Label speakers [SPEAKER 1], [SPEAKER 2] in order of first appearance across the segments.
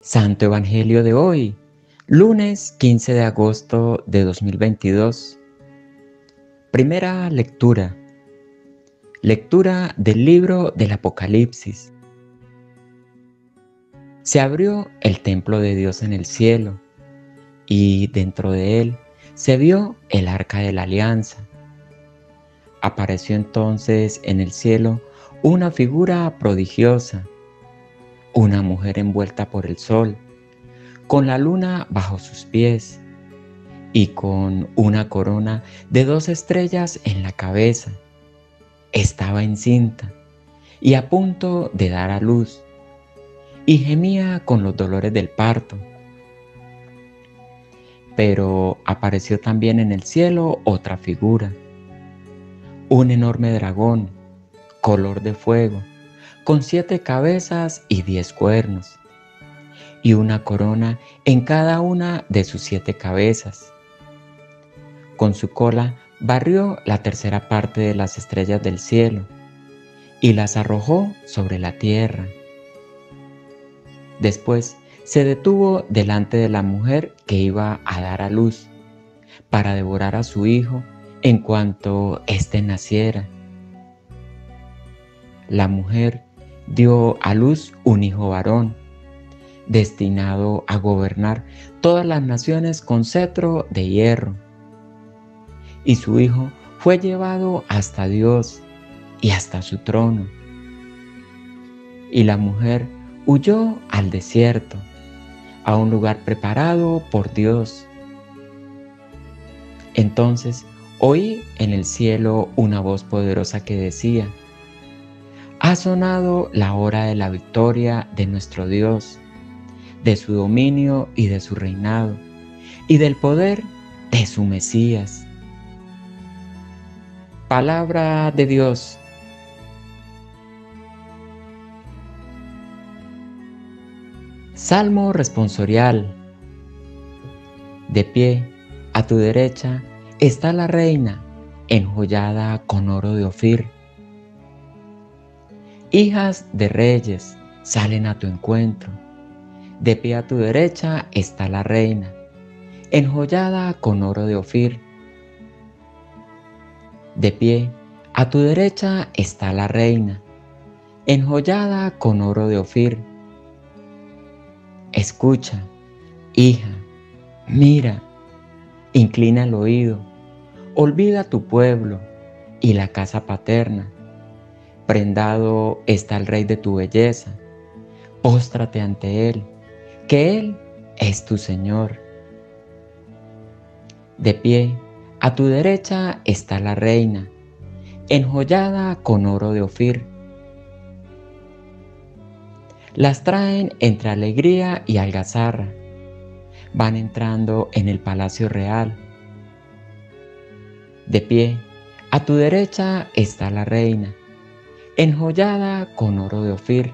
[SPEAKER 1] Santo Evangelio de hoy, lunes 15 de agosto de 2022. Primera lectura. Lectura del libro del Apocalipsis. Se abrió el templo de Dios en el cielo, y dentro de él se vio el arca de la alianza. Apareció entonces en el cielo una figura prodigiosa, una mujer envuelta por el sol, con la luna bajo sus pies y con una corona de 2 estrellas en la cabeza. Estaba encinta y a punto de dar a luz, y gemía con los dolores del parto. Pero apareció también en el cielo otra figura, un enorme dragón, color de fuego, con 7 cabezas y 10 cuernos, y una corona en cada una de sus 7 cabezas. Con su cola barrió la tercera parte de las estrellas del cielo y las arrojó sobre la tierra. Después se detuvo delante de la mujer que iba a dar a luz para devorar a su hijo en cuanto éste naciera. La mujer dio a luz un hijo varón, destinado a gobernar todas las naciones con cetro de hierro. Y su hijo fue llevado hasta Dios y hasta su trono. Y la mujer huyó al desierto, a un lugar preparado por Dios. Entonces oí en el cielo una voz poderosa que decía: ha sonado la hora de la victoria de nuestro Dios, de su dominio y de su reinado, y del poder de su Mesías. Palabra de Dios. Salmo responsorial. De pie, a tu derecha, está la reina, enjollada con oro de Ofir. Hijas de reyes salen a tu encuentro. De pie a tu derecha está la reina, enjollada con oro de Ofir. De pie, a tu derecha está la reina, enjollada con oro de Ofir. Escucha, hija, mira, inclina el oído, olvida tu pueblo y la casa paterna. Prendado está el rey de tu belleza, póstrate ante él, que él es tu Señor. De pie, a tu derecha está la reina, enjollada con oro de Ofir. Las traen entre alegría y algazarra, van entrando en el palacio real. De pie, a tu derecha está la reina, enjollada con oro de Ofir.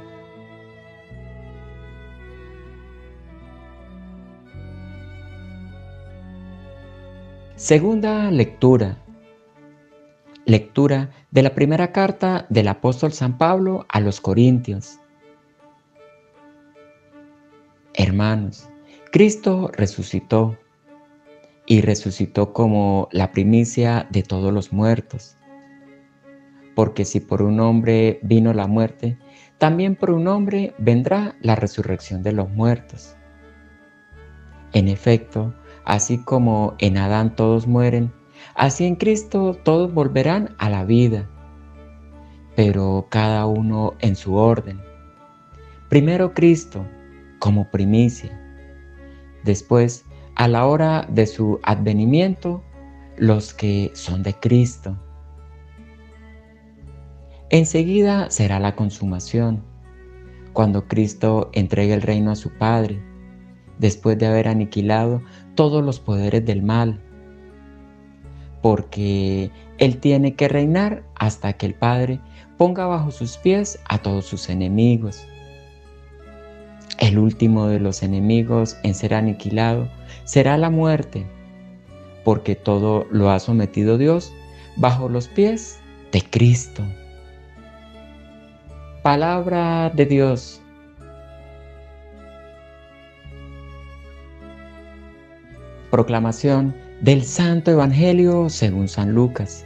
[SPEAKER 1] Segunda lectura. Lectura de la primera carta del apóstol San Pablo a los Corintios. Hermanos, Cristo resucitó, y resucitó como la primicia de todos los muertos. Porque si por un hombre vino la muerte, también por un hombre vendrá la resurrección de los muertos. En efecto, así como en Adán todos mueren, así en Cristo todos volverán a la vida, pero cada uno en su orden. Primero Cristo, como primicia. Después, a la hora de su advenimiento, los que son de Cristo. Enseguida será la consumación, cuando Cristo entregue el reino a su Padre, después de haber aniquilado todos los poderes del mal, porque Él tiene que reinar hasta que el Padre ponga bajo sus pies a todos sus enemigos. El último de los enemigos en ser aniquilado será la muerte, porque todo lo ha sometido Dios bajo los pies de Cristo. Palabra de Dios. Proclamación del Santo Evangelio según San Lucas.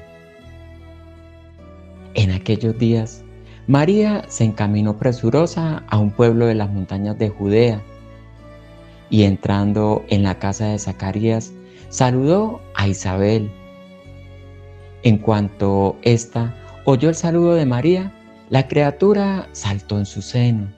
[SPEAKER 1] En aquellos días, María se encaminó presurosa a un pueblo de las montañas de Judea, y entrando en la casa de Zacarías, saludó a Isabel. En cuanto ésta oyó el saludo de María, la criatura saltó en su seno.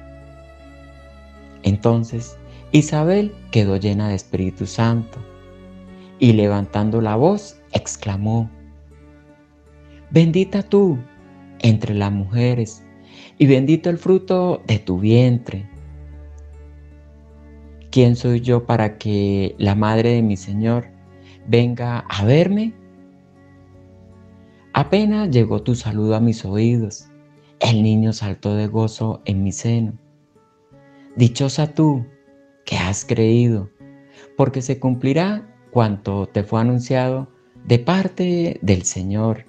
[SPEAKER 1] Entonces Isabel quedó llena de Espíritu Santo, y levantando la voz, exclamó: Bendita tú entre las mujeres, y bendito el fruto de tu vientre. ¿Quién soy yo para que la madre de mi Señor venga a verme? Apenas llegó tu saludo a mis oídos, el niño saltó de gozo en mi seno. Dichosa tú que has creído, porque se cumplirá cuanto te fue anunciado de parte del Señor.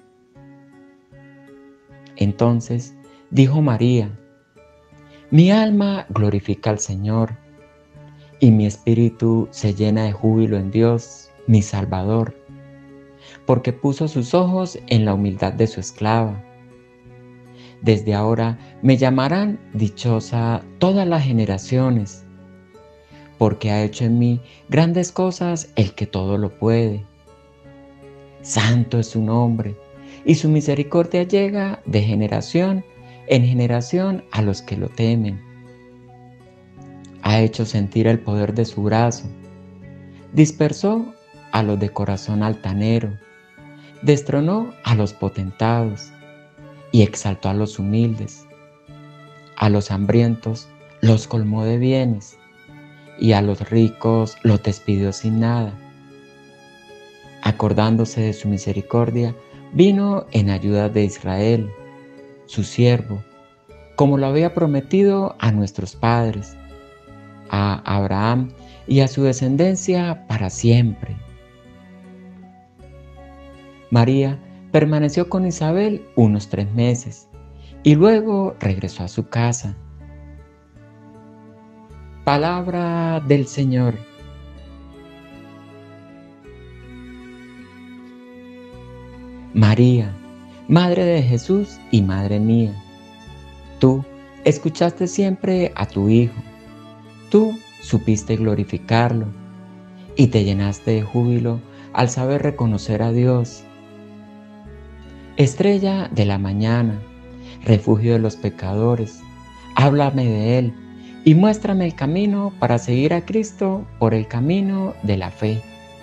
[SPEAKER 1] Entonces dijo María: Mi alma glorifica al Señor, y mi espíritu se llena de júbilo en Dios, mi Salvador, porque puso sus ojos en la humildad de su esclava. Desde ahora me llamarán dichosa todas las generaciones, porque ha hecho en mí grandes cosas el que todo lo puede. Santo es su nombre, y su misericordia llega de generación en generación a los que lo temen. Ha hecho sentir el poder de su brazo, dispersó a los de corazón altanero, destronó a los potentados y exaltó a los humildes. A los hambrientos los colmó de bienes, y a los ricos los despidió sin nada. Acordándose de su misericordia, vino en ayuda de Israel, su siervo, como lo había prometido a nuestros padres, a Abraham y a su descendencia para siempre. María permaneció con Isabel unos 3 meses y luego regresó a su casa. Palabra del Señor. María, Madre de Jesús y Madre mía, tú escuchaste siempre a tu Hijo, tú supiste glorificarlo y te llenaste de júbilo al saber reconocer a Dios. Estrella de la mañana, refugio de los pecadores, háblame de Él y muéstrame el camino para seguir a Cristo por el camino de la fe.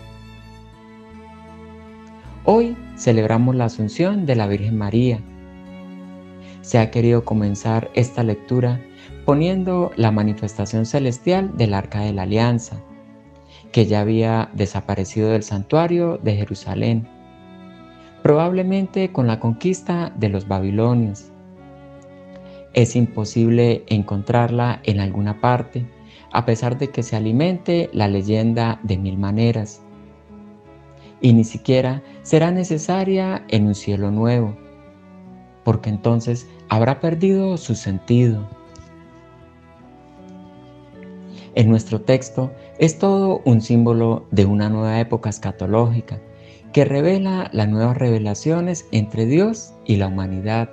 [SPEAKER 1] Hoy celebramos la Asunción de la Virgen María. Se ha querido comenzar esta lectura poniendo la manifestación celestial del Arca de la Alianza, que ya había desaparecido del santuario de Jerusalén, probablemente con la conquista de los babilonios. Es imposible encontrarla en alguna parte, a pesar de que se alimente la leyenda de 1000 maneras. Y ni siquiera será necesaria en un cielo nuevo, porque entonces habrá perdido su sentido. En nuestro texto es todo un símbolo de una nueva época escatológica que revela las nuevas revelaciones entre Dios y la humanidad.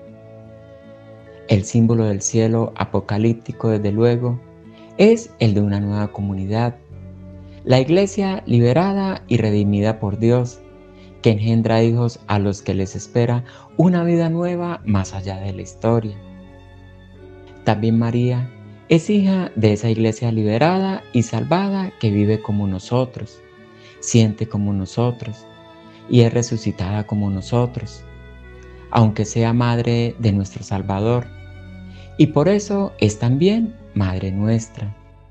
[SPEAKER 1] El símbolo del cielo apocalíptico, desde luego, es el de una nueva comunidad, la Iglesia liberada y redimida por Dios, que engendra hijos a los que les espera una vida nueva más allá de la historia. También María es hija de esa Iglesia liberada y salvada que vive como nosotros, siente como nosotros y es resucitada como nosotros, aunque sea madre de nuestro Salvador, y por eso es también Madre nuestra.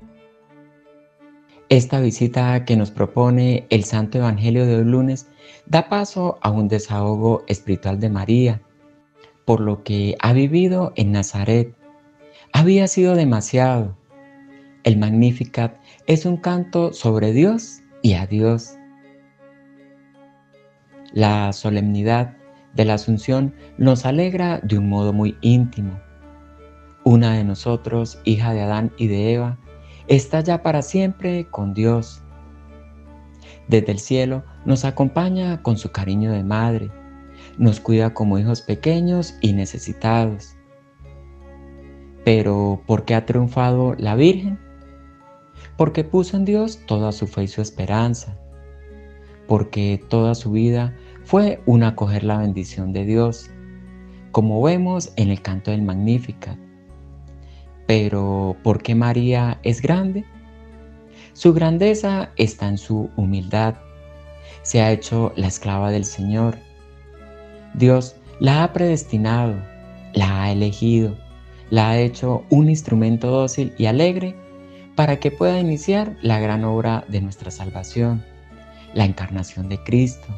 [SPEAKER 1] Esta visita que nos propone el Santo Evangelio de hoy lunes da paso a un desahogo espiritual de María, por lo que ha vivido en Nazaret. Había sido demasiado. El Magnificat es un canto sobre Dios y a Dios. La solemnidad de la Asunción nos alegra de un modo muy íntimo. Una de nosotros, hija de Adán y de Eva, está ya para siempre con Dios. Desde el cielo nos acompaña con su cariño de madre, nos cuida como hijos pequeños y necesitados. Pero, ¿por qué ha triunfado la Virgen? Porque puso en Dios toda su fe y su esperanza, porque toda su vida fue un acoger la bendición de Dios, como vemos en el canto del Magnificat. Pero, ¿por qué María es grande? Su grandeza está en su humildad. Se ha hecho la esclava del Señor. Dios la ha predestinado, la ha elegido, la ha hecho un instrumento dócil y alegre para que pueda iniciar la gran obra de nuestra salvación, la encarnación de Cristo.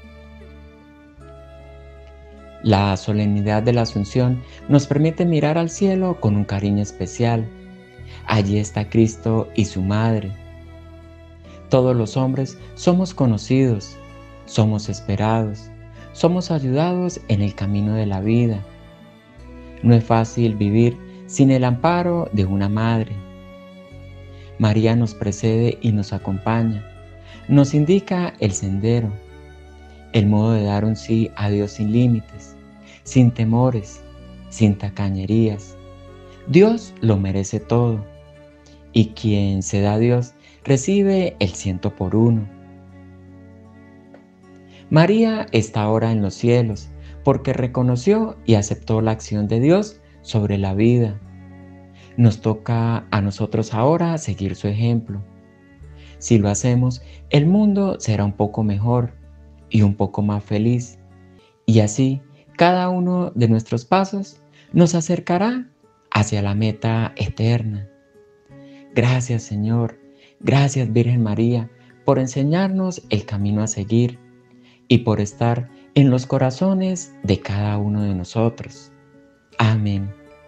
[SPEAKER 1] La solemnidad de la Asunción nos permite mirar al cielo con un cariño especial. Allí está Cristo y su Madre. Todos los hombres somos conocidos, somos esperados, somos ayudados en el camino de la vida. No es fácil vivir sin el amparo de una madre. María nos precede y nos acompaña, nos indica el sendero, el modo de dar un sí a Dios sin límites, sin temores, sin tacañerías. Dios lo merece todo, y quien se da a Dios recibe el 100 por 1. María está ahora en los cielos porque reconoció y aceptó la acción de Dios sobre la vida. Nos toca a nosotros ahora seguir su ejemplo. Si lo hacemos, el mundo será un poco mejor y un poco más feliz. Y así, cada uno de nuestros pasos nos acercará hacia la meta eterna. Gracias, Señor. Gracias, Virgen María, por enseñarnos el camino a seguir y por estar en los corazones de cada uno de nosotros. Amén.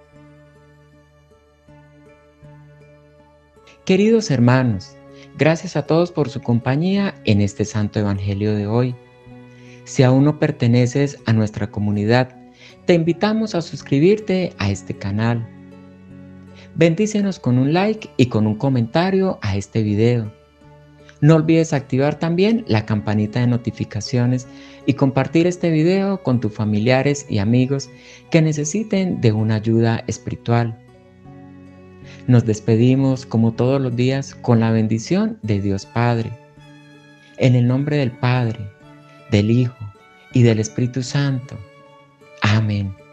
[SPEAKER 1] Queridos hermanos, gracias a todos por su compañía en este Santo Evangelio de hoy. Si aún no perteneces a nuestra comunidad, te invitamos a suscribirte a este canal. Bendícenos con un like y con un comentario a este video. No olvides activar también la campanita de notificaciones y compartir este video con tus familiares y amigos que necesiten de una ayuda espiritual. Nos despedimos como todos los días con la bendición de Dios Padre. En el nombre del Padre, del Hijo y del Espíritu Santo. Amén.